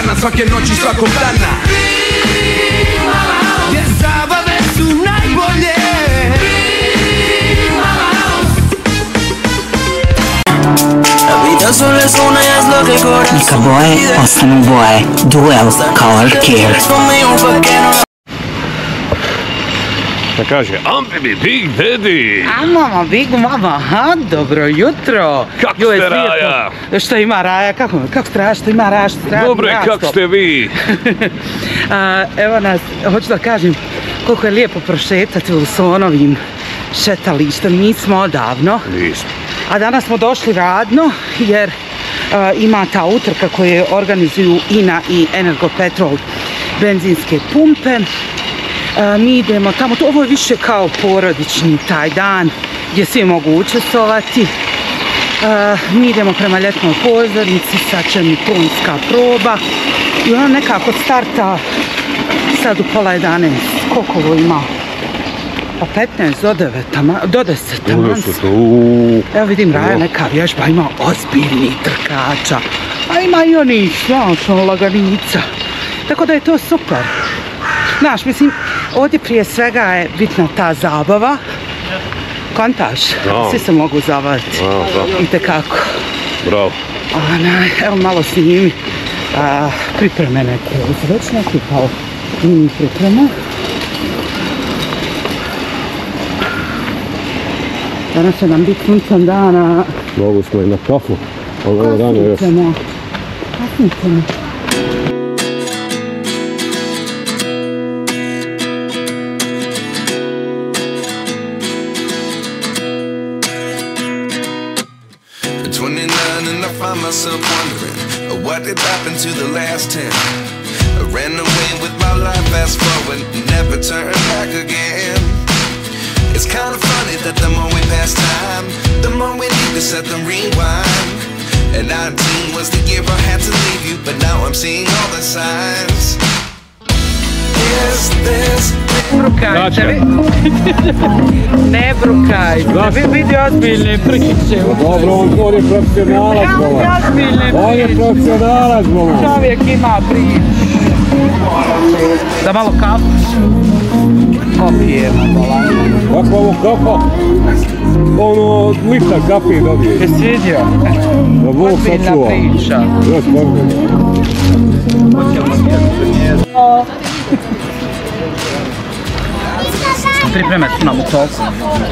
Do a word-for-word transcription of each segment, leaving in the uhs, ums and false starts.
dana, svake noći, svakog dana. Gdje zabave su najbolje. Neka boje ostanu boje. Duel Color Care. Da kaže, I'm Big Daddy. A mama, Big Mama, aha, dobro jutro. Kako ste, Raja? Što ima Raja, kako, kako ste Raja, što ima Raja, što treba? Dobre, kako ste vi? A, evo nas, hoću da kažem koliko je lijepo prošetati u Sonovim šetalištem, nismo odavno. Nismo. A danas smo došli radno jer a, ima ta utrka koju organizuju I N A i Energopetrol benzinske pumpe. A, mi idemo tamo, to, ovo je više kao porodični taj dan gdje svi mogu učestvovati. A, mi idemo prema ljetnoj pozornici, sad će mi tonska proba i ona nekako starta sad u pola jedanaest. Koliko ovo ima? Pa petnaest do devet, do deset. Evo vidim Raja neka vježba, ima ozbiljnih trkača, a ima i onih, znaš, laganica. Tako da je to super. Znaš, mislim, ovdje prije svega je bitna ta zabava. Kontaš? No. Svi se mogu zabaviti. No, no. Itekako. Bravo. Onaj, evo malo snimi a, pripreme neke. Već neki kao mini pripreme. Danas će nam biti sunčan dana. Mogu smo i na kafu. Ovo je rano još. Kasnićemo. Kasnićemo. Myself wondering what did happen to the last ten. I ran away with my life, fast forward, never turn back again. It's kind of funny that the more we pass time, the more we need to set them rewind. And nineteen was the year I had to leave you, but now I'm seeing all the signs. Is this Brukajte vi. Ne brukajte. Vi vidi ozbiljne priče. Dobro, on je profesionalac, bola. On je profesionalac, bola. Čovjek ima priče. Da malo kafu popijemo, bola. Kako ovo kafa? Ono, litra kafe dobije. Je svidio? Ozbiljna priča. Još možda. Pripremati imamo toliko.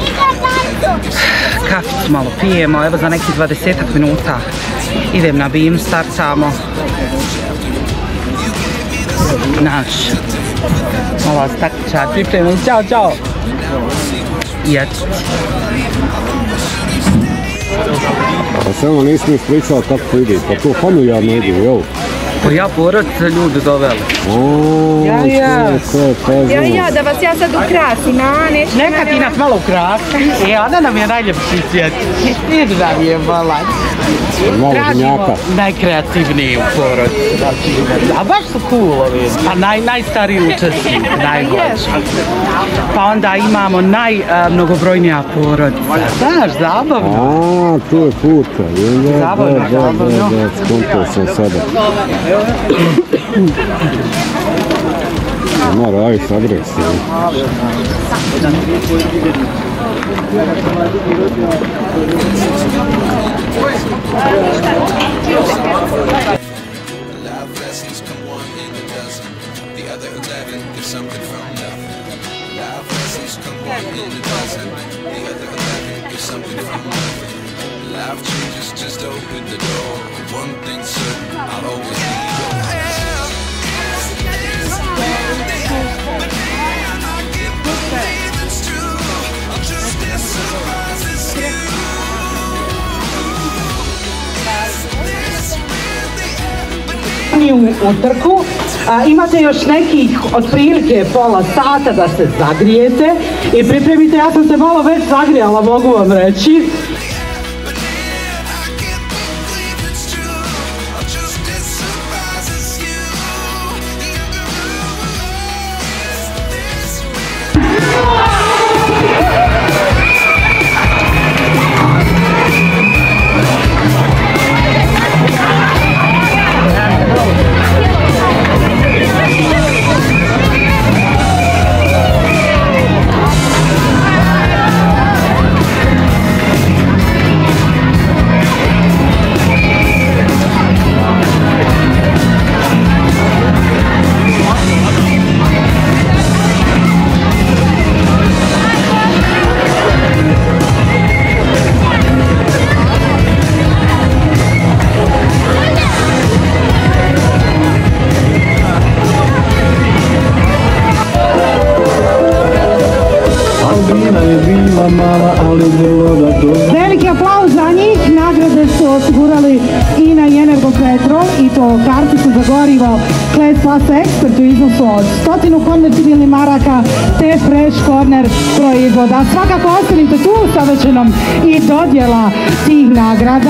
Kaficu malo pijemo, evo za nekih dvadesetak minuta idem na binu, startamo. Naš. Ova stakčar pripremim, čao, čao. I eto. A samo nisam ispričala kako to ide, pa to familijarno ide, jel? Pa ja porodice ljudi doveli. Ja, ja. Ja, ja, da vas ja sad ukrasim, a neću... Neka ti nas malo ukrasi. E, Ana nam je najljepši svijet. Idi nam je volan. Malo gnjaka. Najkreativniji u porodici. A baš su cool ovi. Pa naj, najstariji učesnik, najbolji. Pa onda imamo najmnogobrojnija porodica. Znaš, zabavno. A, to je puta. Zabavno, zabavno. Da, skontao sam sada. Ima Rajić agresiju. Life changes, just open the door. One thing certain, I'll always be yours. But then I can't believe it's true. I'm just as surprised as you. U utrku, a, imate još nekih otprilike pola sata da se zagrijete i pripremite, ja sam se malo već zagrijala, mogu vam reći. karticu za gorivo Kles Plus Expert u iznosu od stotinu konvertibilnih maraka te Fresh Corner proizvoda. Svakako ostanite tu, sada će nam i dodjela tih nagrada.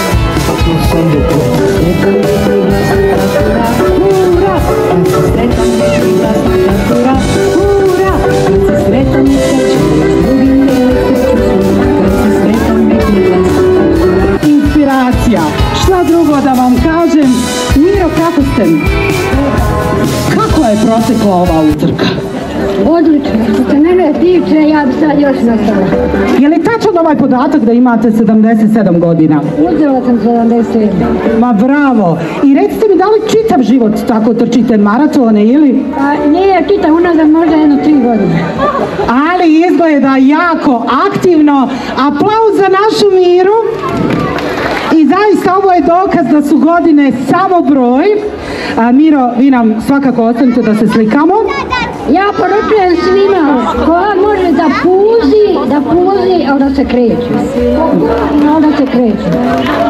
Inspiracija. Šta drugo da vam kažem? Miro, kako ste? Kako je protekla ova utrka? Odlično, što se mene tiče, ja bi sad još nastavila. Je li tačan ovaj podatak da imate sedamdeset sedam godina? Uzela sam sedamdeset sedam. Ma bravo! I recite mi, da li čitav život tako trčite maratone ili? Pa nije čitav, unazad možda jedno tri godine. Ali izgleda jako aktivno. Aplauz za našu Miru. I zaista ovo je dokaz da su godine samo broj. A, Miro, vi nam svakako ostanite da se slikamo. Ja poručujem svima, ko može da puzi, da puzi, a da se kreće. A da se kreće.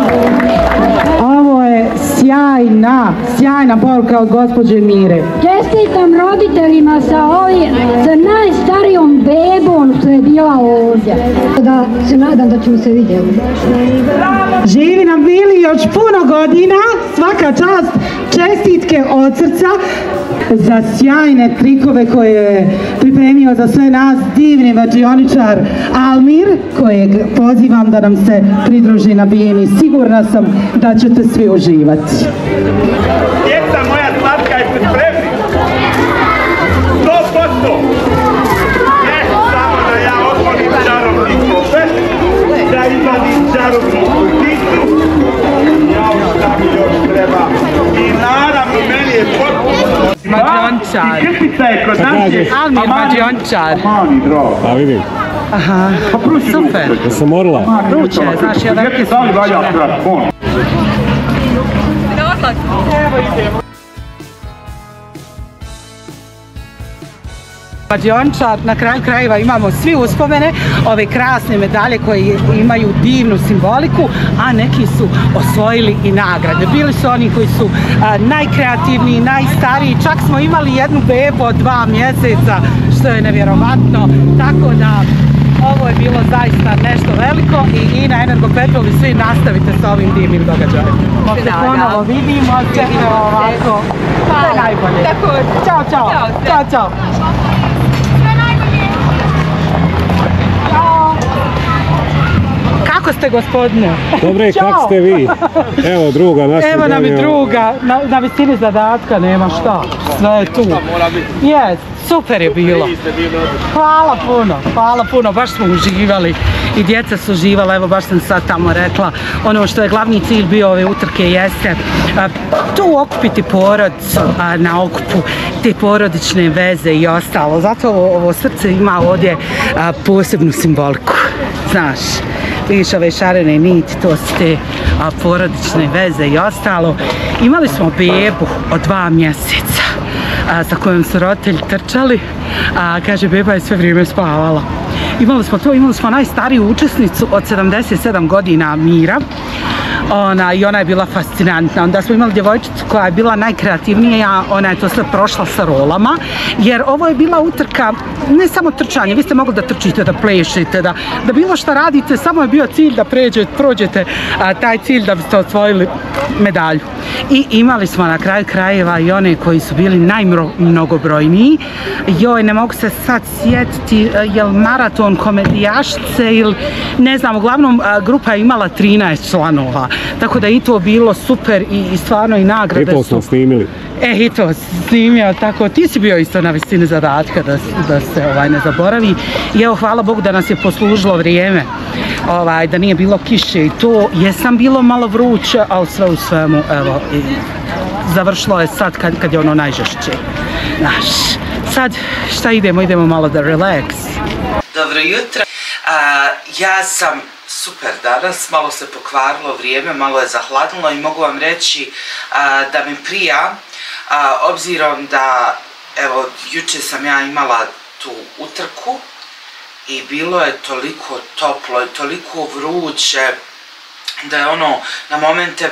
Ovo je sjajna, sjajna poruka od gospođe Mire. Čestitam roditeljima sa ovim, sa najstarijom bebom što je bila ovdje. Da se nadam da ćemo se vidjeti. Živi nam bili još puno godina, svaka čast, čestitke od srca za sjajne trikove koje je pripremio za sve nas divni mađioničar Almir, kojeg pozivam da nam se pridruži na bini. Sigurna sam da ćete svi uživati. Djeca moja slatka, jeste spremni? sto posto! Ne samo da ja otvorim čarobni kopet, da izvadim čarobnu kuticu, ja šta mi još treba. I naravno, meni je potpuno... Mađiončar. I krpica je kod nas je... Almir Mađiončar. Mani, drog. A vidim. Aha, super. Da sam morala. Vruće, znaš, ja velike su vrućine. Mađiončar, na kraju krajeva imamo svi uspomene, ove krasne medalje koje imaju divnu simboliku, a neki su osvojili i nagrade. Bili su oni koji su a, najkreativniji, najstariji, čak smo imali jednu bebu od dva mjeseca, što je nevjerovatno, tako da ovo je bilo zaista nešto veliko i i na Energopetrol i svi nastavite sa ovim divnim događajem. Se ponovo vidimo, se idemo ovako. Sve najbolje. Ćao, čao. Ćao, čao. Kako ste, gospodine? Dobre, kako ste vi? Evo druga, naša. Evo nam i druga, na, na visini zadatka, nema šta, sve je tu. Jes, super je bilo. Hvala puno, hvala puno, baš smo uživali i djeca su uživala, evo baš sam sad tamo rekla, ono što je glavni cilj bio ove utrke jeste a, tu okupiti porodicu a, na okupu, te porodične veze i ostalo, zato ovo, ovo srce ima ovdje a, posebnu simboliku, znaš. Vidiš ove šarene niti, to su te a, porodične veze i ostalo. Imali smo bebu od dva mjeseca a, sa kojom su roditelji trčali, a kaže beba je sve vrijeme spavala. Imali smo to, imali smo najstariju učesnicu od sedamdeset sedam godina Mira. Ona, i ona je bila fascinantna. Onda smo imali djevojčicu koja je bila najkreativnija, ona je to sve prošla sa rolama, jer ovo je bila utrka, ne samo trčanje, vi ste mogli da trčite, da plešite, da, da bilo što radite, samo je bio cilj da pređete, prođete a, taj cilj da biste osvojili medalju. I imali smo na kraju krajeva i one koji su bili najmnogobrojniji. Joj, ne mogu se sad sjetiti, jel maraton komedijašice ili ne znam, uglavnom grupa je imala trinaest članova. Tako da je i to bilo super i, i stvarno i nagrade su... I to smo snimili. E, i to snimio, tako, ti si bio isto na visini zadatka da, da se ovaj, ne zaboravi. I evo, hvala Bogu da nas je poslužilo vrijeme, ovaj, da nije bilo kiše i to. Jesam bilo malo vruće, ali sve u svemu, evo, i završilo je sad kad, kad je ono najžešće. Znaš, sad šta idemo? Idemo malo da relax. Dobro jutro. A, ja sam super danas, malo se pokvarilo vrijeme, malo je zahladilo i mogu vam reći a, da mi prija, a, obzirom da, evo, juče sam ja imala tu utrku i bilo je toliko toplo i toliko vruće da je ono, na momente,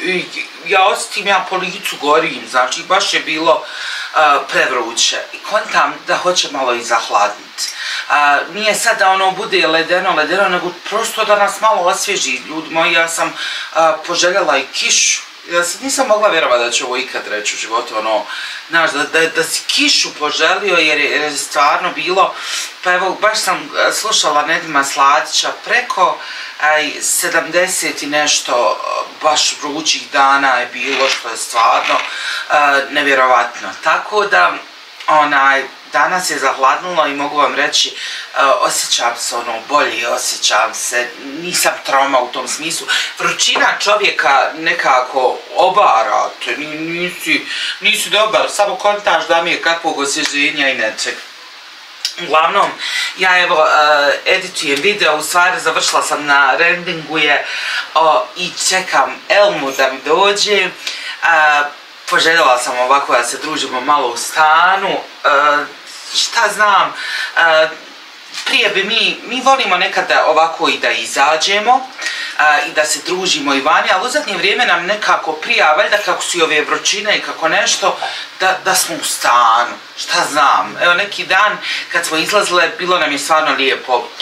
ja osjetim, ja po licu gorim, znači baš je bilo uh, prevruće i kontam da hoće malo i zahladniti. Uh, nije sad da ono bude ledeno, ledeno, nego prosto da nas malo osvježi, ljudi moji, ja sam uh, poželjela i kišu. Ja sad nisam mogla vjerovati da ću ovo ikad reći u životu, ono, znaš, da, da, da si kišu poželio jer je, jer je stvarno bilo, pa evo, baš sam slušala Nedima Sladića preko aj, sedamdeset i nešto baš vrućih dana je bilo, što je stvarno uh, nevjerovatno. Tako da, onaj, danas je zahladnulo i mogu vam reći, uh, osjećam se ono bolje, osjećam se, nisam trauma u tom smislu. Vrućina čovjeka nekako obara, te nisi, nisi dobar, samo kontaš da mi je kakvog osvježenja i nečeg. Uglavnom, ja evo uh, editujem video, u stvari završila sam na rendingu je uh, i čekam Elmu da mi dođe. Uh, poželjela sam ovako da se družimo malo u stanu. Uh, šta znam, uh, prije bi mi, mi volimo nekada ovako i da izađemo uh, i da se družimo i vani, ali u zadnje vrijeme nam nekako prija, valjda kako su i ove vrućine i kako nešto, da, da smo u stanu, šta znam. Evo neki dan kad smo izlazile, bilo nam je stvarno lijepo, uh,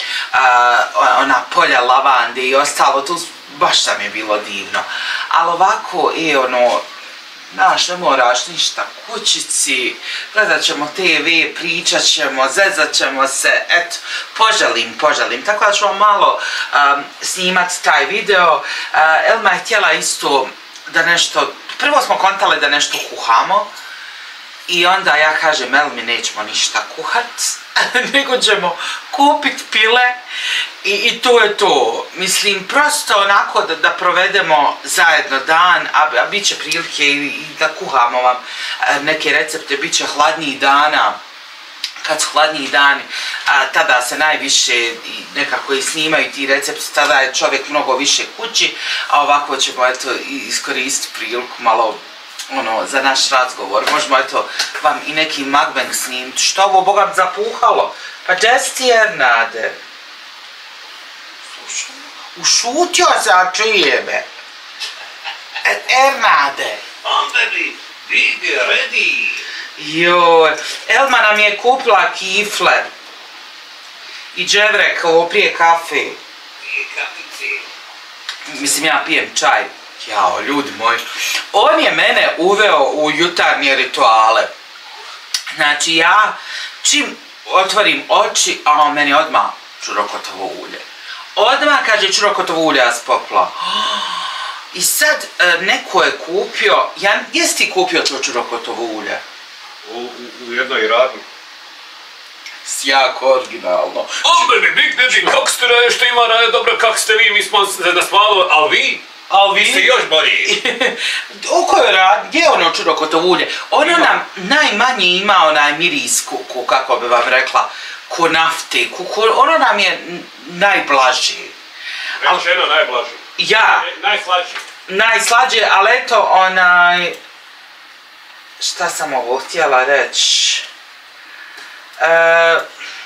ona polja lavande i ostalo, tu baš nam je bilo divno. Ali ovako, e, ono, znaš, ne moraš ništa, kućici, gledat ćemo te ve, pričat ćemo, zezat ćemo se, eto, poželim, poželim. Tako da ću vam malo um, snimat taj video. Uh, Elma je htjela isto da nešto, prvo smo kontale da nešto kuhamo i onda ja kažem, Elmi, nećemo ništa kuhat, nego ćemo kupit pile i, i to je to. Mislim, prosto onako da, da provedemo zajedno dan, a, a bit će prilike i, i da kuhamo vam neke recepte, bit će hladnijih dana. Kad su hladniji dani, a, tada se najviše i nekako i snimaju ti recepti, tada je čovjek mnogo više kući, a ovako ćemo eto iskoristiti priliku malo ono, za naš razgovor. Možemo eto vam i neki mukbang snimiti. Što ovo Boga zapuhalo? Pa gdje si ti, Ernade? Ušutio se, a čuje me. Ernade. Baby, big ready. Joj, Elma nam je kupila kifle i dževrek, ovo prije kafe. Prije kafice. Mislim, ja pijem čaj. Jao, ljudi moji. On je mene uveo u jutarnje rituale. Znači, ja čim otvorim oči, a on meni odmah čurokotovo ulje. Odmah kaže čurokotovo ulje, ja spopla. I sad neko je kupio, ja, jesi ti kupio to čurokotovo ulje? U, u, u jednoj radnji. Jako originalno. O, baby, big daddy, kako ste radili, što ima radili dobro, kako ste vi, mi smo se nasmalo, ali vi? Ali vi? Ste još bolji. U kojoj radnji? Gdje je ono čurokotovo ulje? Ono ima. Nam najmanje ima onaj miris, ku, ku, kako bi vam rekla, ko nafte, ku, ku, ono nam je najblaži. Rečeno najblaži. Ja. Najslađi. Najslađe, ali eto onaj... Šta sam ovo htjela reći? E,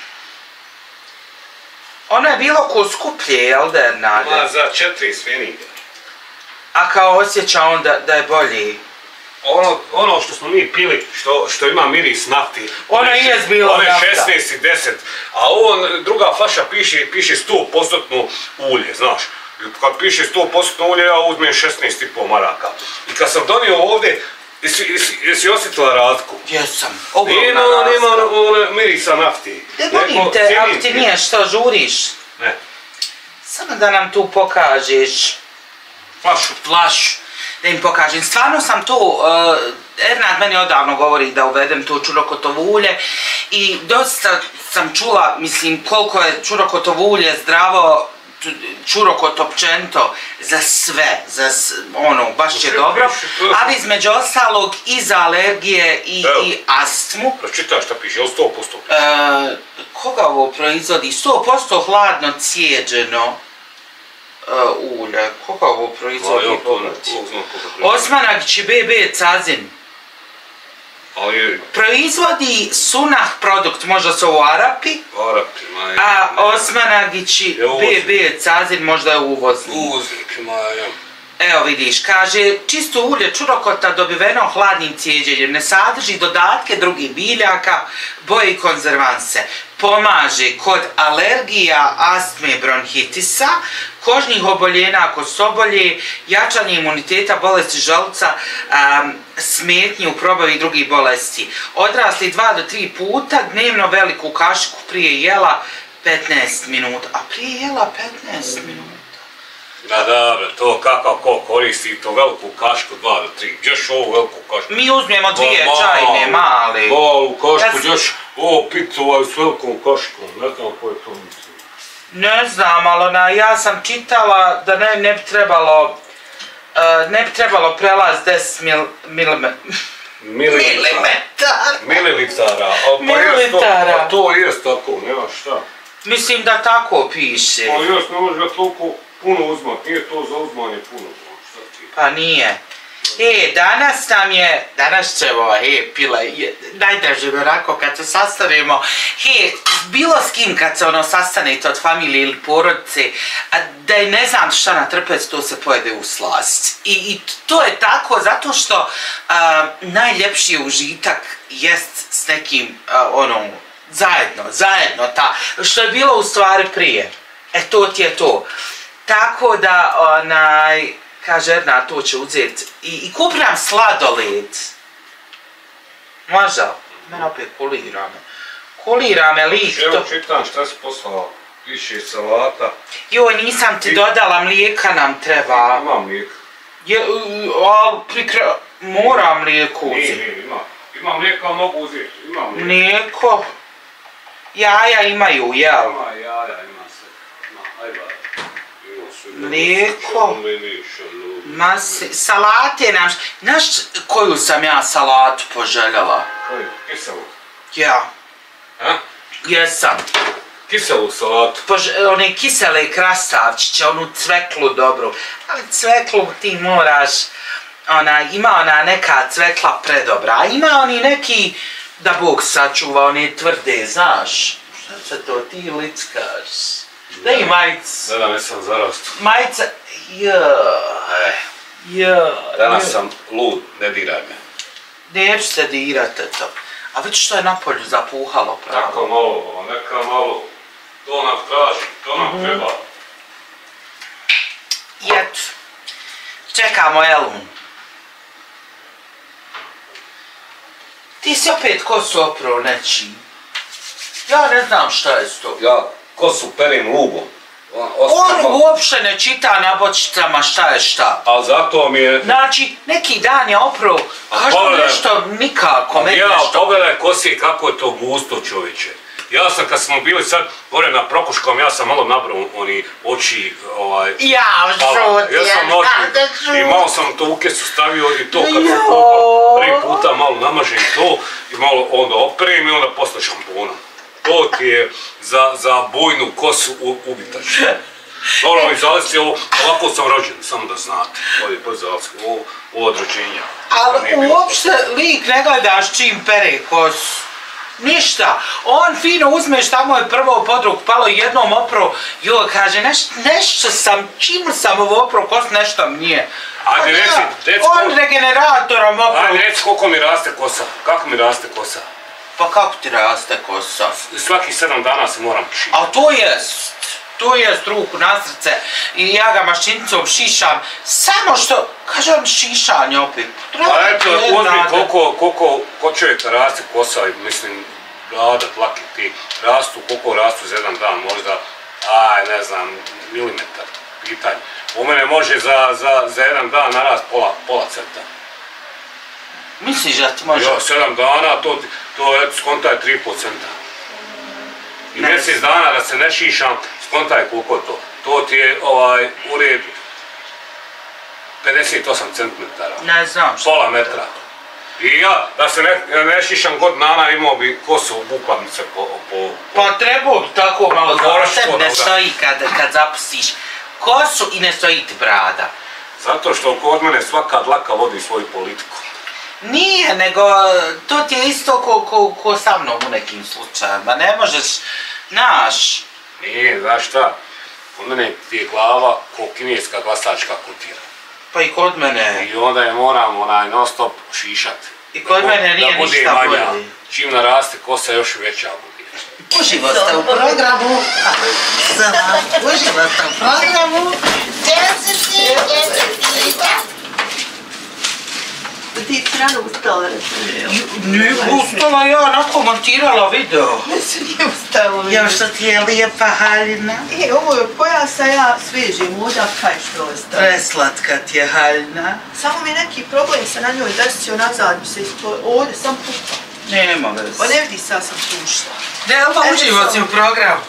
ono je bilo ko skuplje, jel da je Ernade? Ma za četiri svininga. A kao osjeća on da, da je bolji? Ono, ono što smo mi pili, što, što ima miris nafti. Ono i je bilo nafta. nafta. One šesnaest i deset, a ovo druga flaša piše, piše sto posto ulje, znaš. Kad piše sto posto ulje, ja uzmem šesnaest i pol maraka. I kad sam donio ovdje, jesi, jesi, jesi osjetila razliku? Jesam, ogromna nema, razlika. nema ono mirisa nafti. Ne volim te, ako ti nije što žuriš. Ne. Samo da nam tu pokažeš. Flašu. Flašu. Da im pokažem. Stvarno sam tu, uh, Ernad meni odavno govori da uvedem to čurokotovo ulje i dosta sam čula, mislim, koliko je čurokotovo ulje zdravo, čurokot općenito za sve, za ono, baš je dobro, ali između ostalog i za alergije i, i astmu. Pročitaj šta piše, je li sto posto? E, koga ovo proizvodi? sto posto hladno cijeđeno uh, ulje. Koga ovo proizvodi? Osmanagić i be be Cazin. Ali... Proizvodi Sunah produkt, možda su ovo Arapi, Arapi, ma je... a Osmanagići B B Cazin možda je uvoznik. Uvoznik, ma je... Evo vidiš, kaže, čisto ulje čurokota dobiveno hladnim cijeđenjem, ne sadrži dodatke drugih biljaka, boje i konzervanse. Pomaže kod alergija, astme, bronhitisa, kožnih oboljenja, kosobolje, jačanje imuniteta, bolesti želuca, um, smetnje u probavi drugih bolesti. Odrasli dva do tri puta, dnevno veliku kašiku prije jela petnaest minuta. A prije jela petnaest minuta? Da, dobro, to kakav ko koristi to veliku kašku, dva do tri. Gdješ ovu veliku kašku? Mi uzmemo dvije čajne, male. Malu kašku, gdješ ovo pitu ovaj s velikom kaškom, ne znam ko je to mislim. Ne znam, ali ona, ja sam čitala da ne, ne bi trebalo, uh, ne bi trebalo prelaz deset mil, milimetara. Milimetara. Mililitara. Mililitara. Pa to jest tako, nema šta. Mislim da tako piše. Pa još ne može ga toliko puno uzmat, nije to za uzmanje puno. Pa nije. E, danas nam je, danas ćemo, he, pila, najdraže mi onako kad se sastanemo, he, bilo s kim kad se ono sastanete od familije ili porodice, a da je ne znam šta na trpec, to se pojede u slast. I, i to je tako zato što a, najljepši užitak jest s nekim, a, ono, zajedno, zajedno, ta, što je bilo u stvari prije. E, to ti je to. Tako da, onaj, kaže Erna, to će uzeti. I, i kupram sladoled. Može? Mene opet kulira me. Kulira me lik. Evo čitam šta si poslala. Piše salata. Joj, nisam ti dodala, mlijeka nam treba. Ima mlijeka. Je, ali prikra... Moram mlijeko uzeti. Nije, nije, ima. Ima mlijeka, mogu uzeti. Ima mlijeka. Mlijeko? Jaja imaju, jel? Ima jaja, ima sve. Ima, ajde. Mlijeko, masi, salate nam, znaš koju sam ja salatu poželjela? Koju? Kiselu? Ja. Ha? Jesam. Kiselu salatu? Pož, one kisele krastavčiće, onu cveklu dobru, ali cveklu ti moraš, ona, ima ona neka cvekla predobra, a ima oni neki, da Bog sačuva, one tvrde, znaš, šta se to ti lickaš? Da i majicu. Da, da, ne sam zarastu. Majica, joj, joj. Danas sam lud, ne diraj me. Neću se dirati to. A vidi što je napolju zapuhalo pravo. Neka malo, neka malo. To nam traži, to nam mm-hmm. treba. I eto, čekamo Elun. Ti si opet kosu oprao nečim. Ja ne znam šta je to. Ja kosu perim lubom. On uopšte ne čita na bočicama šta je šta. Ali zato mi je... Znači, neki dan je oprao, kažu nešto nikako, meni nešto. Ja, pogledaj kosi kako je to gusto, čovječe. Ja sam, kad smo bili sad gore na Prokuškom, ja sam malo nabrao oni oči, ovaj... Ja, žut, ja sam oči, i malo sam to u kesu stavio i to kad sam kupao, prvi puta malo namažem to i malo onda oprem i onda posle šampona. To ti je za, za bujnu kosu ubitač. Dobro, izalisi ovo, ovako sam rođen, samo da znate. Ovo je pozalski, ovo, ovo od rođenja. Ali uopšte lik ne gledaš čim pere kosu. Ništa. On fino uzmeš, tamo je prvo podrug palo jednom opro, joj, kaže, neš, nešto sam, čim sam ovo opro kosu, nešto mi nije. Ajde, reci, reci... On regeneratorom opro. Ajde, reci koliko mi raste kosa. Kako mi raste kosa? Pa kako ti raste kosa? Svaki sedam dana se moram šišati. A to jest, to jest ruku na srce i ja ga mašinicom šišam, samo što, kaže on šišanje opet. Pa eto, uzmi koliko, koliko kod čovjeka raste kosa, mislim, brada, tlaki ti rastu, koliko rastu za jedan dan, možda, aj, ne znam, milimetar, pitanje. U mene može za, za, za jedan dan narast pola, pola crta. Misliš da ti može? Jo, sedam dana, to, to je, skontaj tri i pol centa. I mjesec dana da se ne šišam, skontaj koliko to. To ti je, ovaj, ured pedeset osam centimetara. Ne znam što. Pola metra. I ja, da se ne, ne šišam god dana, imao bi kosu bukavnice po... po pa trebao bi tako malo da tebi ne stoji kad, kad zapustiš kosu i ne stoji ti brada. Zato što kod mene svaka dlaka vodi svoju politiku. Nije, nego to ti je isto ko, ko, ko sa mnom u nekim slučajima. Ne možeš, znaš. Nije, znaš šta? Kod mene ti je glava ko kineska glasačka kutija. Pa i kod mene. I onda je moram onaj non stop šišat. I kod mene nije ništa bolje. Čim naraste kosa još veća bude. Uživo ste u programu. Uživo ste u programu. Djeci, djeci, Ti si rano ustala, nije ustala ja, onako montirala video. Jesi nije ustala video. Ja što ti je lijepa haljina. E, ovo je pojasa, ja svežim ovdje, kaj što ostalo. Preslatka ti je haljina. Samo mi neki problem se na njoj desio, nazad mi se isto, ovdje sam pupa. Nema veze. Pa ne vidi se, ja sam tu ušla. Ne, Elma, uživo si u programu.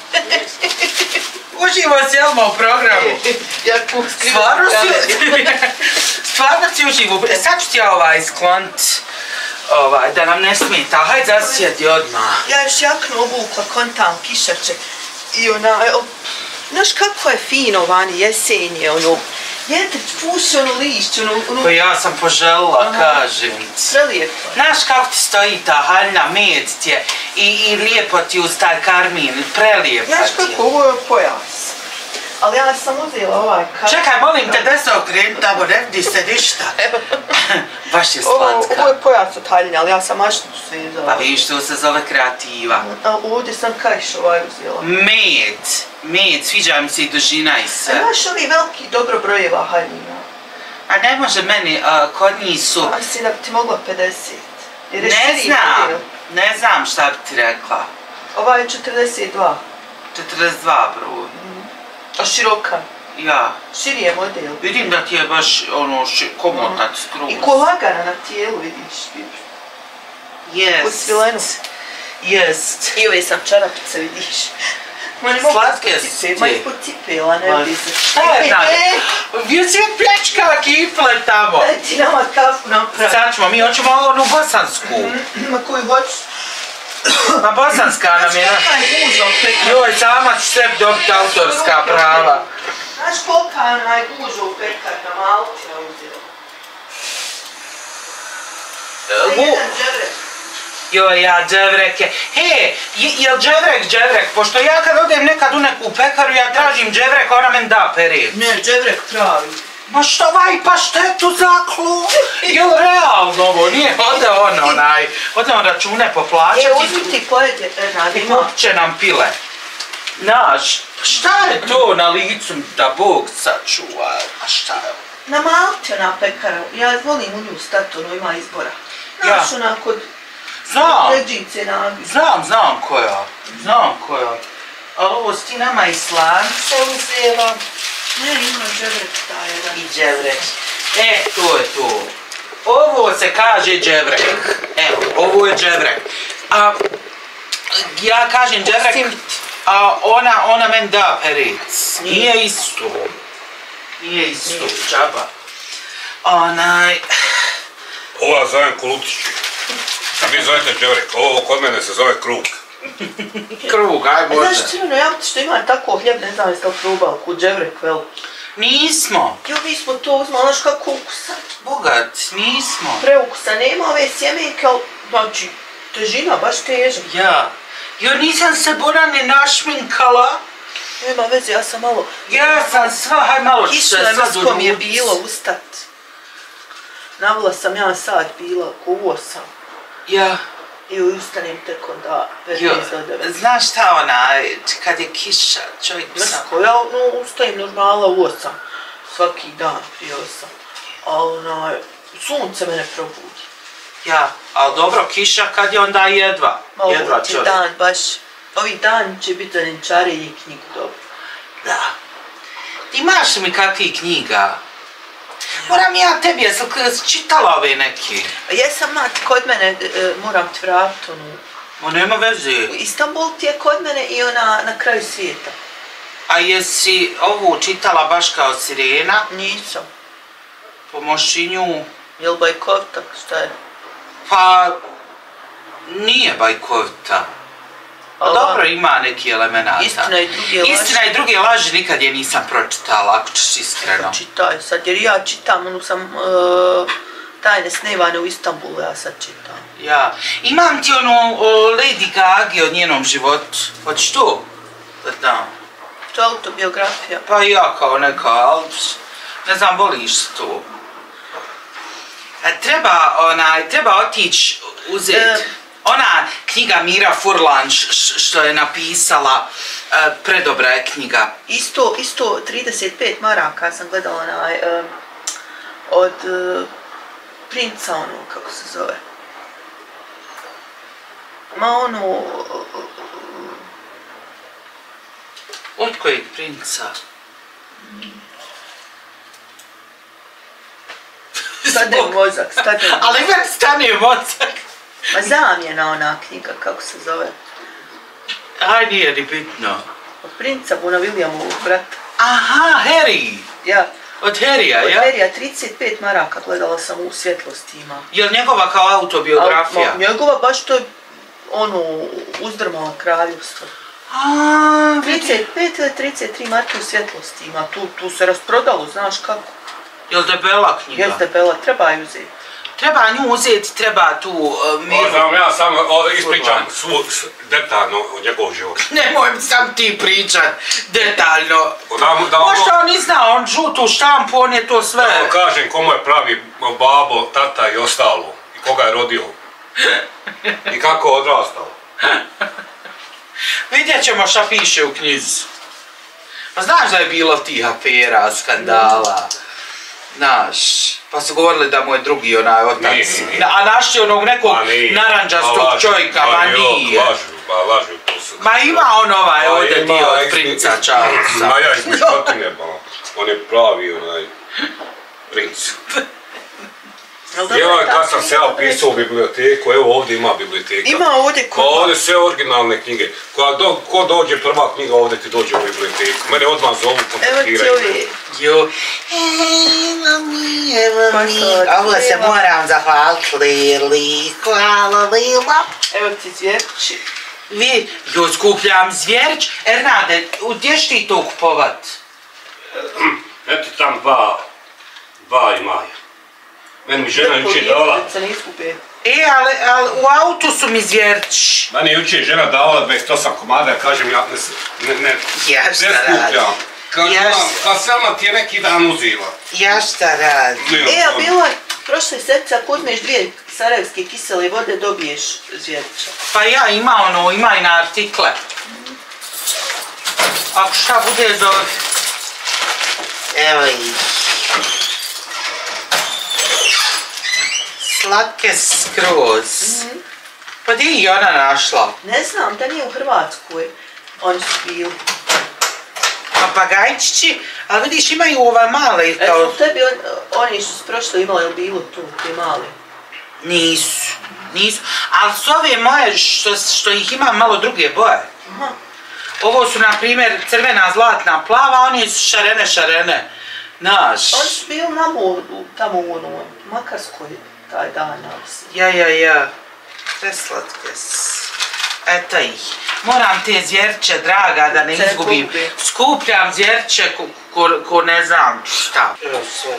Uživo si, Elma, u programu. Ja kuskrim. Stvarno si, stvarno si uživo. Sad ću ti ja ovaj sklonit, ovaj, da nam ne smeta. Hajde zasjeti odmah. Ja još jaknu obukla, kontam, kišače. I ona, znaš kako je fino vani, jesenje, ono, jedrić, puši ono lišće, ono, ono... Pa ja sam poželila, kažem ti. Prelijepo. Znaš kako ti stoji ta haljna, med ti je i, i lijepo ti uz taj karmin, prelijepa ti je. Znaš kako, ovo je pojas. Ali ja sam uzela ovaj kar... Čekaj, molim te da se okrenuti tamo, ne vidi se ništa. Baš je slatka. Ovo je pojas od haljnja, ali ja sam mašnicu svezala. Pa vidiš, to se zove kreativa. A ovdje sam kajš ovaj uzela. Med, med, sviđa mi se i dužina i sve. A imaš ovi veliki dobro brojeva haljnjina? A ne može meni, kod njih su... A si da bi ti mogla pedeset. Ne znam, ne znam šta bi ti rekla. Ova je četrdeset dva. četrdeset dva broj. A široka? Ja. Širi je model. Vidim da ti je baš ono komotan skroz. I ko lagana na tijelu vidiš. Jest. U svilenu. Jest. I ove sam čarapice vidiš. Slatke su ti. Ma ispod cipela, ne vidi se. Šta je znam? Bio si me pljačkala kifle tamo. Daj ti nama kafu napravi. Sad ćemo, mi hoćemo onu bosansku. Ma koju hoćeš? Ma bosanska nam je... Znaš kolika je guža u pekaru? Joj, sama ću sebi dobiti autorska prava. Znaš kolika je onaj guža u pekar na Malti na uzela? Jedan dževrek. Joj, ja dževreke. He, jel dževrek dževrek? Pošto ja kad odem nekad u neku pekaru, ja tražim dževrek, ona men da pere. Ne, dževrek pravi. Ma što vaj, pa štetu zaklu? Jel realno ovo, nije ode on onaj, ode on račune poplaćati. E, uzmi ti pojede, Radi. I kup će nam pile. Znaš, šta je to na licu da Bog sačuva? Ma šta je? Na Malti ona pekara, ja volim u nju stati, ono ima izbora. Znaš ona kod... Znam, Ređice nagi. znam, znam koja, znam koja. Ali ovo si ti nama i slance uzela. Ne, ima dževrek taj jedan. I dževrek. E, to je to. Ovo se kaže dževrek. Evo, ovo je dževrek. A ja kažem dževrek, a ona, ona men da perec. Nije isto. Nije isto, džaba. Onaj... Ovo ja zovem kulutići. A vi zovete dževrek. Ovo kod mene se zove krug. Krug, aj Bože. Znaš crveno jagti što ima tako hljeb, ne znam jeste li probali, kod dževrek veliki. Nismo. Jo, mi smo to uzmali, znaš kako ukusa. Bogat, nismo. Preukusa, nema ove sjemenke, ali, znači, težina, baš teža. Ja. Jo, nisam se Bora ne našminkala. Nema veze, ja sam malo... Ja sam sva, haj malo ću se sad uruci. Kišno je mrsko mi je bilo ustat. Navila sam ja sad bila, ko u osam. Ja. I ustanem tek onda petnaest do devet. Znaš šta onaj, kad je kiša, čovjek bi sam... Mrsko, ja no, ustajem normala u osam. Svaki dan prije osam. Ali onaj, sunce mene probudi. Ja, ali dobro, kiša kad je onda jedva. Malo jedva ti čovjek. dan baš, ovi dan će biti za nenčare i knjigu dobro. Da. Ti imaš mi kakvih knjiga? Moram ja tebi, jesam čitala ove neke? Jesam, mati, kod mene, e, moram ti vratiti onu... Ma nema veze. Istanbul ti je kod mene i ona na kraju svijeta. A jesi ovu čitala baš kao Sirena? Nisam. Pomoši nju? Jel bajkovta, šta je? Pa, nije bajkovta. A dobro, ima neki elemenata. Istina i druge laži. Istina i druge laži nikad je nisam pročitala, ako ćeš iskreno. Čitaj sad, jer ja čitam, onu sam uh, Tajne snevane u Istanbulu, ja sad čitam. Ja. Imam ti onu o Lady Gaga o njenom životu. Hoćeš to? Da znam. To je autobiografija. Pa ja kao neka, ali ne znam, voliš to. E, treba, onaj, treba otići uzeti. E, ona knjiga Mira Furlan što je napisala, e, predobra je knjiga. Isto, isto trideset pet maraka sam gledala onaj, e, od e, princa ono, kako se zove. Ma ono... Od kojeg princa? Stane u mozak, stane u mozak. Ali meni stane u mozak. Ma zamjena ona knjiga, kako se zove. Aj, nije ni bitno. Od princa Buna Williamovog brata. Aha, Harry. Ja. Od Harrya, ja? Od Harrya, trideset pet maraka gledala sam u Svjetlosti ima. Je li njegova kao autobiografija? A, njegova baš to je, ono, uzdrmala kraljevstvo. A, trideset pet ili trideset tri marke u Svjetlosti ima, tu, tu se rasprodalo, znaš kako. Je li debela knjiga? Je debela, treba ju uzeti. Treba nju uzeti, treba tu uh, miru. Možda ja samo ispričam svu detaljno o njegov život. Nemoj sam ti pričat detaljno. Da, da, možda on ne zna, on žutu štampu, on je to sve. Da vam kažem komu je pravi babo, tata i ostalo. I koga je rodio. I kako je odrastao. Vidjet ćemo šta piše u knjizi. Pa znaš da je bilo tih afera, skandala. Znaš, pa su govorili da mu je drugi onaj otac. Nije, nije. A našli onog nekog naranđastog čovjeka, ma nije. Lažu, pa lažu, to su. Ma ima on ovaj ovdje dio od princa Charlesa. Ma ja izmišljotine, ba. On je pravi onaj princ. Evo kad sam se ja upisao u biblioteku, evo ovdje ima biblioteka. Ima ovdje ko? Ovdje sve originalne knjige. Ko dođe prva knjiga ovdje ti dođe u biblioteku. Mene odmah zovu, kontaktiraju. Evo ti ovi. Jo. Evo mi, evo mi. Ovo se moram zahvaliti Lili. Hvala Lila. Evo ti zvjerči. Vi, jo skupljam zvjerč. Ernade, gdje ćeš ti to kupovat? Eto tam dva, dva imaju. Meni mi žena jučer dala... E, ali, ali u autu su mi zvjerči. Meni jučer žena dala dvadeset osam komada, kažem ja ne, ne, ne, ja ne skupljam. Kažem ja vam, sama ti je neki dan uzila. Ja šta radim? E, a bilo je prošle sedmice, ako uzmeš dvije sarajevske kisele vode, dobiješ zvjerča. Pa ja, ima ono, ima i na artikle. Ako šta bude do... Evo ih. Slatke skroz. Mm-hmm. Pa gdje je ona našla? Ne znam, da nije u Hrvatskoj. Oni su bili. Papagajčići, ali vidiš imaju ove male. Kao... E, su tebi, on, oni su prošlo imali, ili bilo tu, te male? Nisu, nisu. Ali su ove moje, što, što ih ima malo druge boje. Aha. Ovo su, na primjer, crvena, zlatna, plava, oni su šarene, šarene. Naš. Oni su bili na modu, tamo u ono, Makarskoj. Taj dan, ja, ja, ja. Preslatke. Eto ih. Moram te zvjerče, draga, da ne izgubim. Skupljam zvjerče ko, ko, ko ne znam šta. Evo sve.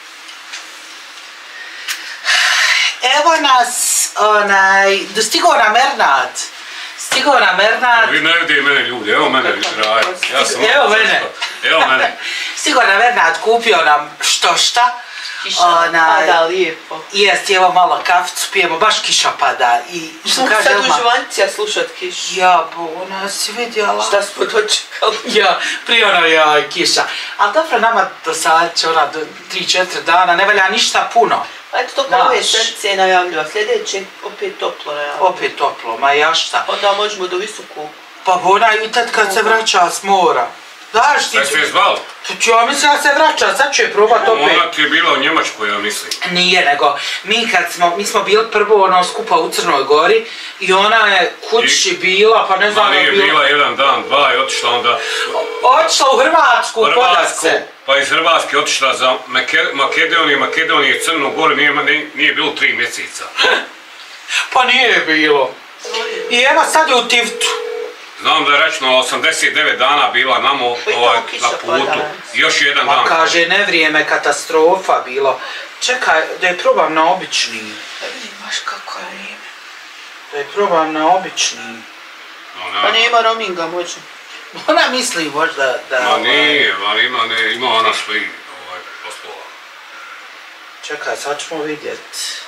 Evo nas, onaj, stigo nam Ernad. Stigo nam Ernad. Vi ne vidite mene ljudi, evo mene raj. Ja sam evo mene. Evo mene. Stigo nam Ernad, kupio nam što šta. Kiša pada lijepo. Jest, evo malo kaficu pijemo, baš kiša pada. I što kaže sad u Žuvancija slušat kišu. Ja, bo, ona si vidjela. Šta smo dočekali? Ja, prije ona ja, kiša. Ali dobro, nama do sad će ona do tri četiri dana, ne valja ništa puno. A eto to kao ove sedmice najavljava, sljedeće opet toplo najavljava. Opet toplo, ma ja šta. Onda možemo do Visokog. Pa ona i tad kad se vraća s mora. Daš ti... Sad se je zvali? Ja mislim da se vraća, sad ću je probat opet. Ona ti je bila u Njemačkoj, ja mislim. Nije, nego mi kad smo, mi smo bili prvo ono skupa u Crnoj Gori i ona je kući bila, pa ne znam je bila... Ma nije bila jedan dan, dva i otišla onda... Otišla u Hrvatsku, podat se. Pa iz Hrvatske otišla za Makedoniju, Makedonije i Crnu Goru, nije, nije bilo tri mjeseca. Pa nije bilo. I evo sad je u Tivtu. Znam da je rečno osamdeset devet dana bila namo ovaj, na putu. Još jedan dan. Ma kaže, ne vrijeme, katastrofa bilo. Čekaj, da je probam na obični. Da vidim baš kako je vrijeme. Da je probam na obični. Pa nema roaminga, može. Ona misli možda da... Ma nije, ma ima, ne, ima ona svih ovaj, poslova. Čekaj, sad ćemo vidjet.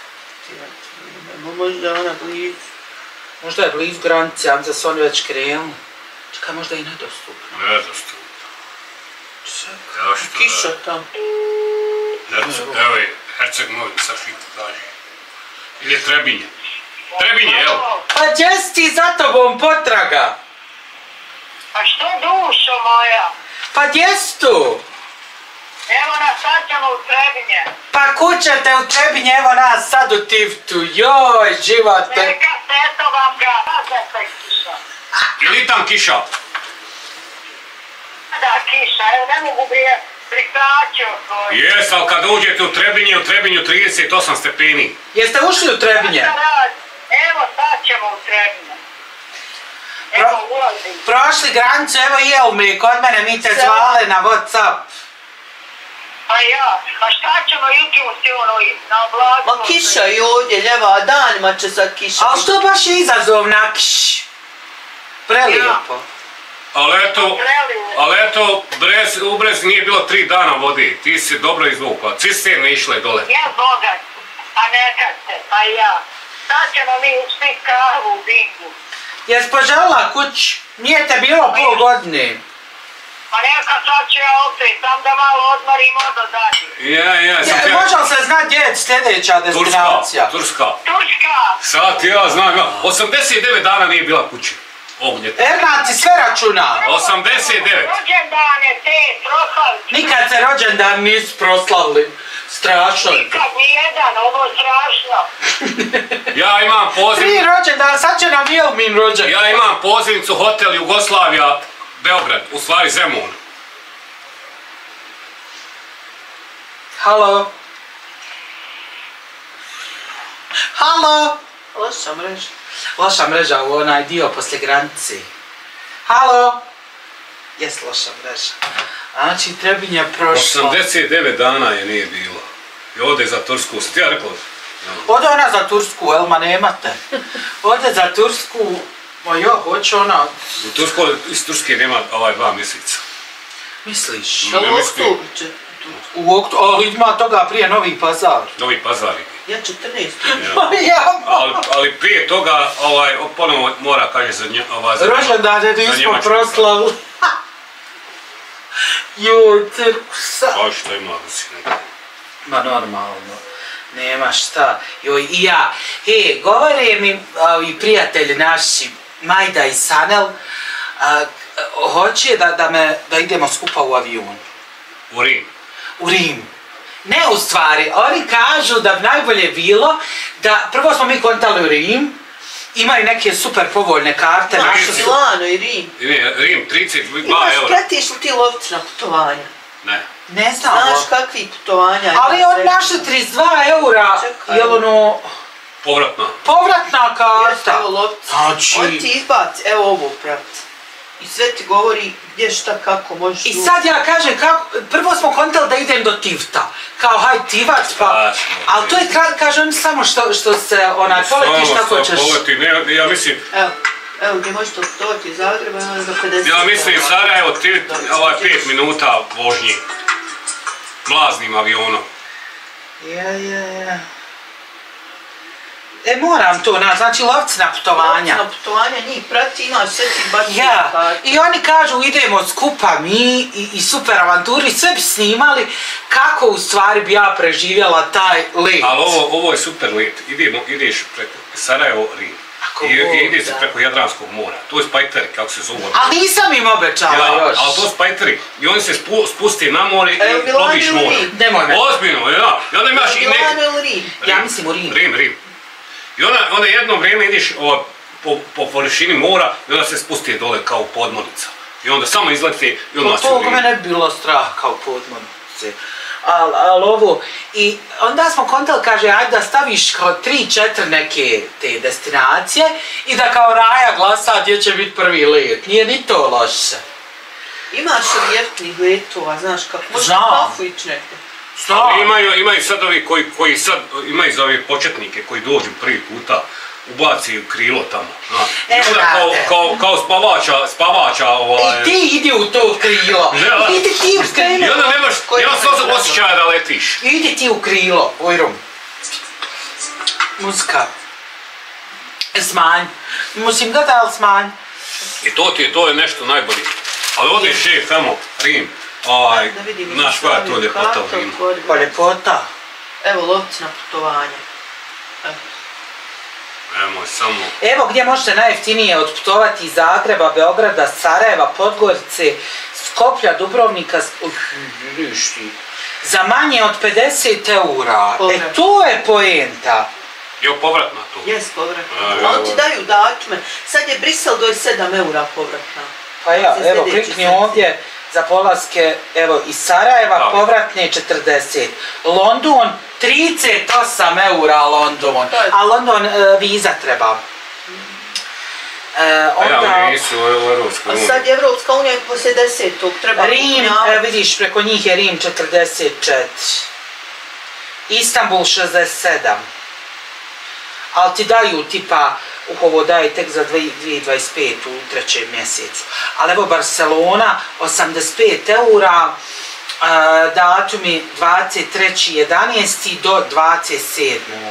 Možda ona blizu. Možda je blizu granice, a su oni već krenuli. Čekaj, možda i nedostupno. Nedostupno. Čekaj. Ja što Kiša tamo. Herceg, evo je, Herceg Novi, sad što ti kaže. Ili je Trebinje. Trebinje, evo. Pa gdje si ti za tobom potraga? A što dušo moja? Pa gdje si tu? Evo nas sad ćemo u Trebinje. Pa kućete u Trebinje, evo nas sad u Tiftu. Joj, živote. Neka se, eto vam ga. Razete kiša. Je li tam kiša? Da, kiša, evo ne mogu prije prikaći osvojiti. Jes, ali kad uđete u Trebinje, u Trebinju trideset osam stepeni. Jeste ušli u Trebinje? Evo sad ćemo u Trebinje. Evo ulazim. Prošli granicu, evo jel mi, kod mene mi te zvale na Whatsapp. Pa ja, pa šta ćemo jutros ono na oblaku? Ma kiša i ovdje, ljeva, danima će sad kiša. A što baš je izazov na kiš? Prelijepo. Ali eto, ali eto, brez, u Brez nije bilo tri dana vodi, ti si dobro izvukla, cisterne išle dole. Ja bogat, a nekad se, pa ja. Sad ćemo mi uspit kavu u Bingu. Jes poželila kuć? Nije te bilo pol godine. Pa neka sad ću ja opet, sam da malo odmorim od dalje. Ja, ja, sam ja, može li se znati gdje je sljedeća destinacija? Turska, Turska. Turska! Sad ja znam, ja, osamdeset devet dana nije bila kući. Ognjete. Erna, ti sve računa? osamdeset devet. Rođendane te, proslaviti. Nikad se rođendan nisu proslavili. Strašno je. Nikad nijedan, ovo je strašno. Ja imam pozivnicu. Tri rođendana, sad će nam Jelmin rođendan. Ja imam pozivnicu hotel Jugoslavija, Beograd, u stvari Zemun. Halo? Halo? Loša mreža. Loša mreža u onaj dio poslije granice. Halo? Jes loša mreža. Znači, Trebinje prošlo. osamdeset devet dana je nije bilo. I ode za Tursku, sam ti ja rekao? Ode ona za Tursku, Elma, nemate. Ode za Tursku, ma jo, hoće ona... U Tursku, iz Turske nema ovaj dva mjeseca. Misliš? Ne mislim. U oktobru, ali ima toga prije Novi Pazar. Novi Pazar je. Ja četrnaest. Ja. ali, ali prije toga, ovaj, ponovo mora, kaže, za nje, ovaj, za rođendane nismo proslavili. Joj, cirkusa. Pa što ima da si nekako? Ma normalno, nema šta. Joj, i ja. E, govore mi ovi prijatelji naši, Majda i Sanel, a, hoće da, da, me, da idemo skupa u avion. U Rim. U Rim. Ne u stvari, oni kažu da bi najbolje bilo da, prvo smo mi kontali u Rim, imaju neke super povoljne karte. Naši Milano i Rim. Ne, Rim, trideset dva Imaš, eura. pratiš li ti lovci na putovanja? Ne. Ne znam. Znaš kakvi putovanja? Ali on naše trideset dva eura, jel ono... Povratna. Povratna karta. Jeste, evo lovci. Znači... On ti izbaci, evo ovo prati. I sve ti govori gdje šta kako možeš... I sad ja kažem kako, prvo smo kontali da idem do Tifta. Kao haj Tivac pa... Ali to je kraj, kaže on samo što, što se onaj poletiš tako ćeš... Poleti, ne, ja mislim... Evo, evo gdje možeš to putovati iz Zagreba, ono za pedeset... Ja mislim Sarajevo, ti, ovaj pet minuta vožnje. Mlaznim avionom. Ja, ja, ja. E, moram to, na, znači lovci na putovanja. Lovci na putovanja, njih prati, imaš sve ti baš... Ja, i oni kažu idemo skupa mi i, i super avanturi, sve bi snimali kako u stvari bi ja preživjela taj let. Ali ovo, ovo je super let, idemo, ideš preko Sarajevo, Rim. I, i ide se preko Jadranskog mora, to je spajteri, kako se zove. Ali nisam im obećala ja, još. Ali to spajteri, i oni se spu, spusti na more i e, ploviš more. Nemoj me. Ozbiljno, ja, i onda imaš i neki... Milano ili Rim? Ja mislim u Rim. Rim, Rim. I onda, onda jedno vrijeme ideš o, po, po površini mora i onda se spusti dole kao podmornica. I onda samo izleti i onda pa, se u Rim. To me ne bi bilo strah kao podmornice. Ali al ovo, i onda smo kontali, kaže, ajde da staviš kao tri, četiri neke te destinacije i da kao Raja glasa gdje će biti prvi let. Nije ni to loše. Imaš li jeftnih letova, znaš kako? Možeš Znam. na Pafu ići neko. Ali imaju, imaju sad ovi koji, koji sad, imaju za ove početnike koji dođu prvi puta, ubaci u krilo tamo. I onda kao, kao, kao spavača, spavača ovaj... I ti idi u to krilo. Idi ti u krilo. I onda nemaš, nemaš osjećaja da letiš. Idi ti u krilo, ujrum. Muzika. Smanj. Musim ga da li smanj. I to ti je, to je nešto najbolje. Ali odeš je tamo, Rim. Aj, znaš koja je to ljepota u Rimu? Pa ljepota. Evo lovci na putovanje. Nemoj samo... Evo gdje možete najjeftinije otputovati iz Zagreba, Beograda, Sarajeva, Podgorice, Skoplja, Dubrovnika, za manje od pedeset eura. E to je poenta. Jo, povratna tu. Jes, povratna. Ali ti daju datume. Sad je Brisel do sedam eura povratna. Pa ja, evo, klikni ovdje za polaske, evo, iz Sarajeva, povratne četrdeset. London, trideset osam eura London. A London viza treba. A ja, nisu u Evropska unija. A sad je Evropska unija i poslije desetog treba... Rim, vidiš, preko njih je Rim četrdeset četiri. Istanbul šezdeset sedam. Ali ti daju tipa, ovo daje tek za dvije tisuće dvadeset pete u trećem mjesecu. Ali evo Barcelona, osamdeset pet eura, datumi dvadeset treći jedanaesti do dvadeset sedmog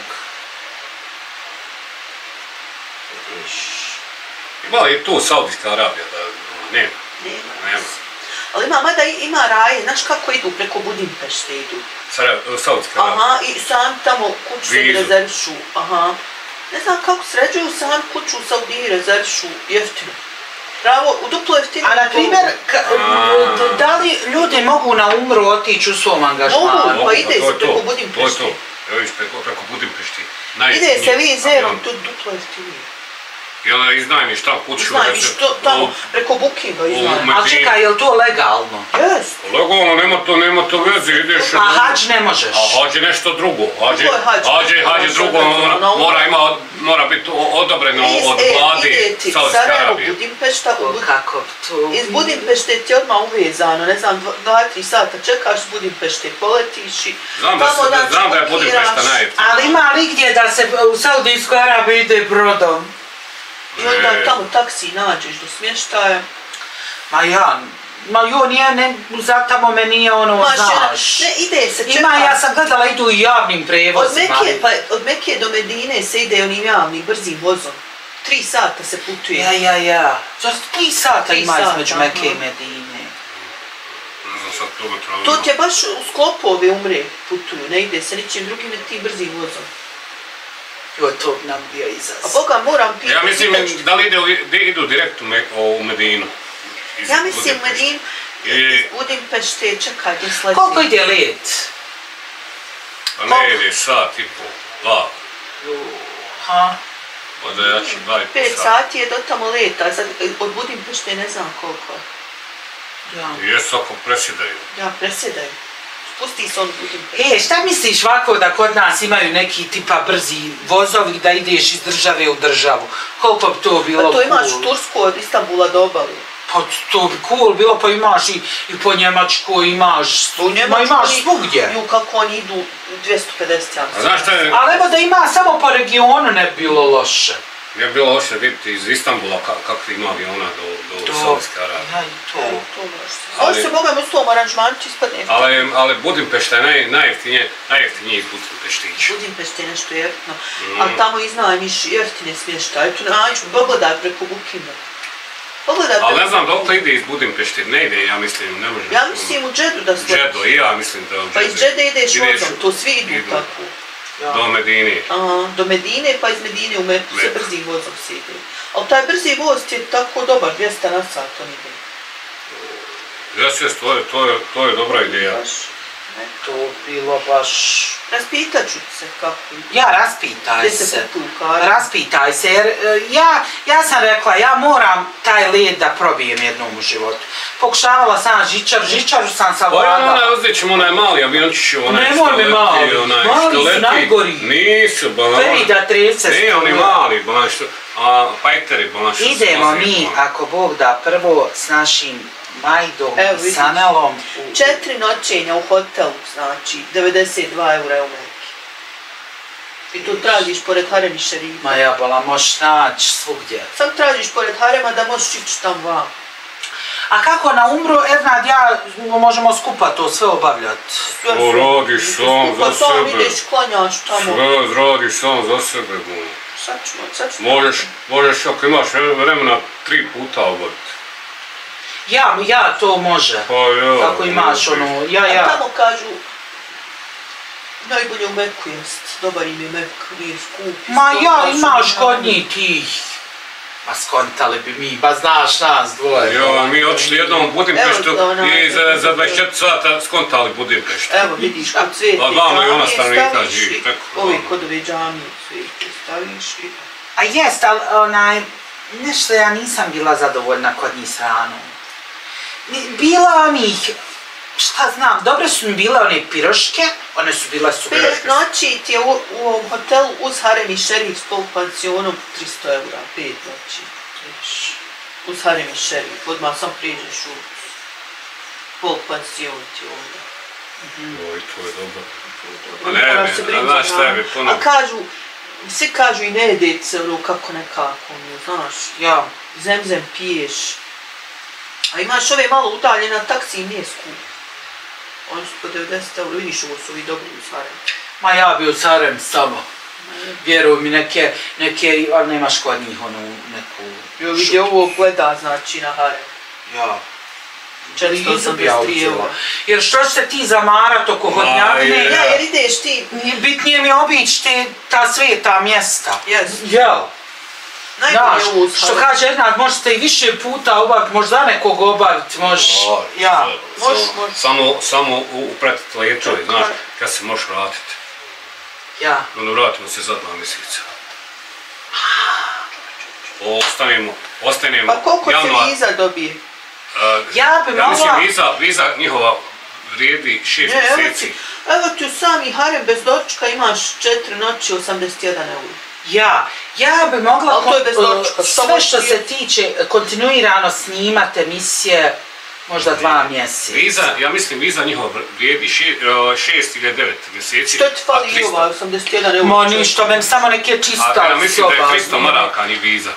Ima li tu Saudijska Arabija da nema? Nema. Ali ima, mada ima raje, znaš kako idu preko Budimpešte idu? Saudijska Arabija? Aha, i sam tamo kuću se rezervišu, aha. Ne znam kako sređuju sam kuću u Saudiji rezervišu jeftino. Pravo, u duplo jeftino. A na primjer, da li ljudi mogu na Umru otići u svom angažmanu? Mogu, pa ide se preko Budimpešte. To je to, evo viš preko Budimpešti. Ide se vizerom, tu duplo jeftinije. I onda iznajmiš tamo kuću. Iznajmiš tamo, preko Bookinga iznajmiš. Ali čekaj, je li to legalno? Jes. Legalno, nema to, nema to veze, ideš... A hađ ne možeš? A hađ je nešto drugo. Hađ je drugo, mora ima, mora biti odobreno od vlade Saudijske Arabije. Budimpešta, kako to? Iz Budimpešte ti je odmah uvezano, ne znam, dva tri sata čekaš s Budimpešte, poletiš i... Znam da je Budimpešta najjeftinija. Ali ima li gdje da se u Saudijskoj Arabiji ide brodom? I onda tamo taksi nađeš do smještaja. Ma ja, ma jo, nije, ne, za tamo me nije ono, znaš. Ne, ide se, čeka. Ima, ja sam gledala, idu i javnim prevozima. Od Mekije, pa od Mekije do Medine se ide onim javnim, brzim vozom. Tri sata se putuje. Ja, ja, ja. Za tri sata ima između Mekije i Medine. To ti je baš u sklopu ove Umre putuju, ne ide se ničim drugim, ne ti brzim vozom. Jo, to bi nam bio izaz. A Boga, moram pitati... Ja mislim, da li idu direkt u Medinu? Ja mislim, u Medinu, iz Budimpešte, čekaj, gdje sleti. Koliko ide let? Pa ne ide sat i pol, dva. Ha? Onda ja ću dva i pol Pet sati je do tamo leta, od Budimpešte ne znam koliko. Ja. Jesu ako presjedaju. Ja, presjedaju. Pusti se on Budimpešte. E, šta misliš ovako da kod nas imaju neki tipa brzi vozovi da ideš iz države u državu? Koliko bi to bilo cool? Pa to imaš u Tursku od Istanbula do obali. Pa to bi cool bilo, pa imaš i, i po Njemačkoj, imaš, ma imaš svugdje. Ju, kako oni idu dvjesto pedeset. A znaš šta je? Ali evo da ima samo po regionu ne bi bilo loše. Ne bi bilo loše vidjeti iz Istanbula kakvi ima aviona do Saudijske Arabije. Ja, i to. To možeš. Ali se Boga u tom aranžmanu će ispadne. Ali Budimpešta je najjeftiniji Budimpeštić. Budimpešte je nešto jeftino, ali tamo iznajmiš jeftine smještaje. Tu nađu, pogledaj preko Bookinga. Ali ne znam dok ide iz Budimpešte, ne ide, ja mislim, ne može. Ja mislim u Džedu da sletiš. Džedo, i ja mislim da u Džedu. Pa iz Džede ideš vozom, to svi idu tako. Do Medine. Aha, do Medine, pa iz Medine u Meku se brzim vozom se ide. Ali taj brzi voz ti je tako dobar, dvjesto na sat on ide. Jes, jes, to je dobra ideja. To bilo baš... Raspitat ću se kako. Ja, raspitaj se. Raspitaj se, jer ja, ja sam rekla, ja moram taj led da probijem jednom u životu. Pokušavala sam žičar, žičaru sam savladala. Pa ja uzet ćemo onaj mali aviončić, onaj što leti. Nemoj mi mali, mali su najgori. Nisu, ba ono. Prvi da trevce ne, oni mali, ba što, a fajteri, ba što. Idemo mi, ako Bog da, prvo s našim Majdom, sa Nelom. Četiri noćenja u hotelu, znači, devedeset dva eura je u Meki. I tu tražiš pored harem i šerifa. Ma jebala, možeš naći svugdje. Sam tražiš pored harema da možeš ići tam van. A kako na umru, Ernad, ja možemo skupa to sve obavljati? To radiš sam za sebe. Sam ideš, klanjaš tamo. Sve radiš sam za sebe. Sad ćemo, sad ćemo. Možeš, možeš ako imaš vremena tri puta obaviti. Ja, ja to može. Pa ja. Kako imaš ono, ja, ja. A tamo kažu, najbolje u Meku jest, dobar im je Mek, nije skup. Ma ja, imaš kod njih tih. Pa skontali bi mi, ba znaš nas dvoje. Jo, mi otišli jednom u Budimpeštu i za, za dvadeset četiri sata skontali Budimpeštu. Evo vidiš, kod Svete džamije staviš, ove kod ove džamije Svete staviš i... A jest, ali onaj, nešto ja nisam bila zadovoljna kod njih s hranom. Bila onih, šta znam, dobre su mi bile one piroške, one su bile super. Pet noći ti je u, u ovom hotelu uz harem i šerif s polupansionom tristo eura, pet noći. Uz harem i šerif, odmah sam priđeš u polupansion ti ovdje. Oj, to je dobro. A ne bi, a znaš šta bi puno... A kažu, svi kažu i ne jedete se ono kako nekako, znaš, ja, zemzem piješ. A imaš ove malo udaljena taksi i nije skup. Oni su po devedeset eura, vidiš ovo su ovi dobri u Sarem. Ma ja bi u Sarem samo. Vjeruj mi neke, neke, ali nemaš kod njih onu neku... Jo, vidi ovo gleda znači na harem. Ja. četiristo osamdeset tri eura. Jer što će se ti zamarat oko hodnjavine? Ja, jer ideš ti... Bitnije mi obići te ta sveta mjesta. Jes. Jel? Znaš, što kaže Ernad, možete i više puta obaviti, možda nekog obaviti, možeš, ja. Možeš, možeš. Samo upratiti letovi, znaš, kad se možeš vratiti. Ja. Ono, vratimo se za dva mjeseca. Ostanemo, ostanemo. Pa koliko se viza dobije? Ja bi mogla... Ja mislim, viza njihova vrijedi šest mjeseci. Evo ti u sami harem bez dočka imaš četiri noći osamdeset jedan eura. Ja, ja bi mogla sve što se tiče kontinuirano snimati emisije možda dva mjeseca. Viza, ja mislim viza njihova vrijedi šest ili devet mjeseci. Što ti fali i ova osamdeset jedan eura? Ma ništa, meni samo neke čista soba. A ja mislim da je tristo maraka ni viza.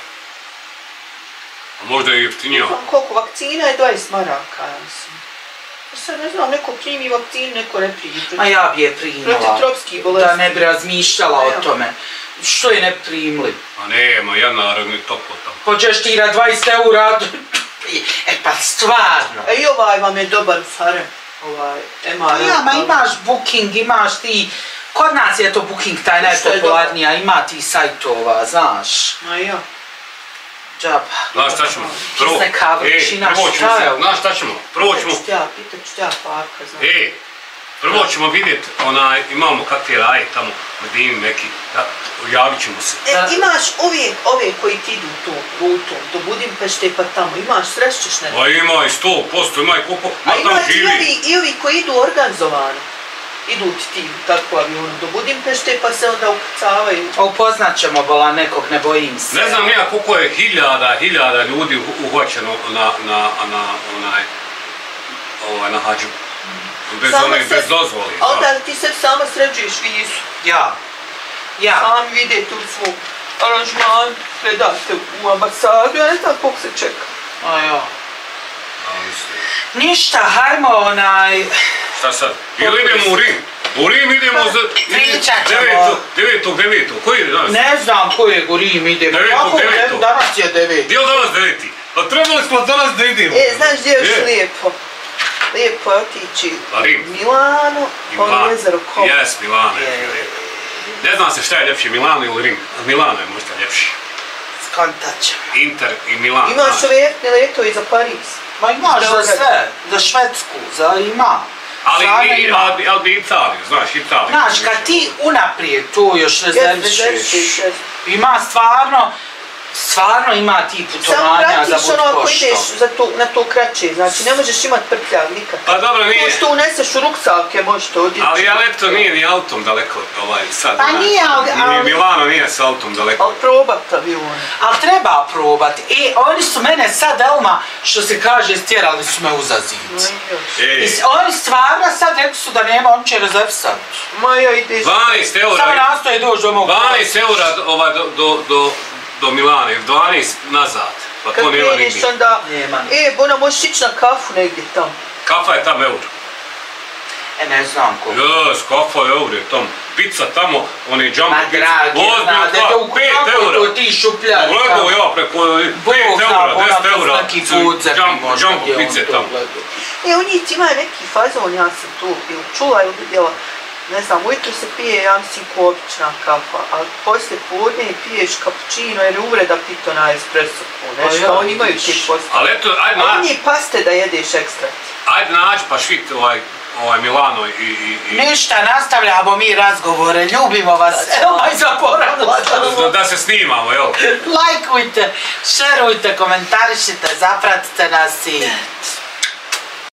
A možda je jeftinija. Koliko vakcina je dvadeset maraka, ja mislim. Sad ne znam, neko primi vakcinu, neko ne primi. Ma ja bi je primila. Protiv tropskih bolesti. Da ne bi razmišljala o tome. Što je ne primili? A nema, ja narodni toplo tamo. Hoćeš ti na dvadeset eura? E pa stvarno. E i ovaj vam je dobar Sarem. Ovaj, M R. Ja, ma imaš booking, imaš ti... Kod nas je to booking taj najpopularnija, ima ti sajtova, znaš. Ma ja. Džaba. Znaš šta ćemo? Prvo, e, prvo ćemo se, znaš šta ćemo? Prvo ćemo... Pitat ću ja, pitat ću ja parka, znaš. E, prvo ćemo vidjeti, onaj, imamo kakve raje tamo, Medini neki, javit ćemo se. E, imaš uvijek ove koji ti idu tom rutom, do Budimpešte pa tamo, imaš, srećeš nešto? A ima i sto posto, ima i koliko, ma tamo živi. A ima i ovi koji idu organizovano. Idu ti ti tako avionom do Budimpešte pa se onda ukrcavaju. A upoznat ćemo bola nekog, ne bojim se. Ne znam ja koliko je hiljada, hiljada ljudi uhvaćeno na, na, na, onaj, ovaj, na hađu. Bez onih, bez dozvoli. A onda ti se sama sređuješ vizu. Ja. Ja. Sami vidite u svom aranžman, predate u ambasadu, ja ne znam koliko se čeka. A ja. Ništa, hajmo onaj... Šta sad? Ili idemo u Rim? U Rim idemo za... Pričat ćemo. Devetog, devetog. Koji je danas? Ne znam kojeg u Rim idemo. Devetog, devetog. Danas je deveti. Gdje je danas deveti? A trebali smo danas da idemo. E, znaš gdje je još lijepo? Lijepo je otići u Milano, pa u jezero Como. Jes, Milano je lijepo. Ne znam se šta je ljepše, Milano ili Rim. Milano je možda ljepši. Skontat ćemo. Inter i Milano. Imaš ove jeftine letovi za Pariz. Ma imaš za sve, za Švedsku, za ima. Ali bi Italiju, znaš, Italiju. Znaš, kad ti unaprijed to još rezervišeš, ima stvarno, Stvarno ima ti Samo putovanja za pratiš ono ako Budimpošto. ideš za to, na to kraće, znači ne možeš imat prtljag nikad. Pa dobro, nije... To što uneseš u ruksake možeš to odjeći. Ali Alepto nije ni autom daleko, ovaj, sad. Pa nije, ali... Ni Milano nije s autom daleko. Ali probat avion. Ali treba probati. E, oni su mene sad, Elma, što se kaže, stjerali su me uza zid. I oni stvarno sad rekli su da nema, on će rezervisati. Ma ja ideš... dvanaest eura. Samo nastoje doći do mog... dvanaest eura ovaj, do, do, do, do Milane, dvanaest nazad. Pa Kad to nema kreneš nigdje. onda... E, Bona, možeš ići na kafu negdje tamo. Kafa je tam euro. E, ne znam koliko. Jes, kafa je euro je tam. Pizza tamo, oni jumbo Ma pizza. dragi, znate, da u kako to ti šupljari. Gledao ja preko pet eura, deset eura. Jumbo pizze tamo. E, u njih ima neki fazon, ja sam tu ili čula ili vidjela, ne znam, ujutro se pije, ja mislim, ko obična kafa, ali poslije podne piješ kapućino jer je uvreda pito na espresso ku, nešto, oni imaju te poslije. Ali eto, ajde naći. naći. A oni paste da jedeš ekstrakt. Ajde naći pa švit ovaj, ovaj Milano i... i, i... Ništa, nastavljamo mi razgovore, ljubimo vas, evo i zaboravila. Da, da se snimamo, jel? Lajkujte, šerujte, komentarišite, zapratite nas i...